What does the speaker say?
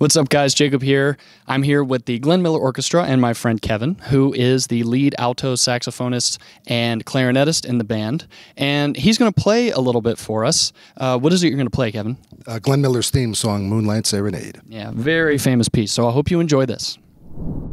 What's up, guys? Jacob here. I'm here with the Glenn Miller Orchestra and my friend Kevin, who is the lead alto saxophonist and clarinetist in the band. And he's going to play a little bit for us. What is it you're going to play, Kevin? Glenn Miller's theme song, Moonlight Serenade. Yeah, very famous piece. So I hope you enjoy this.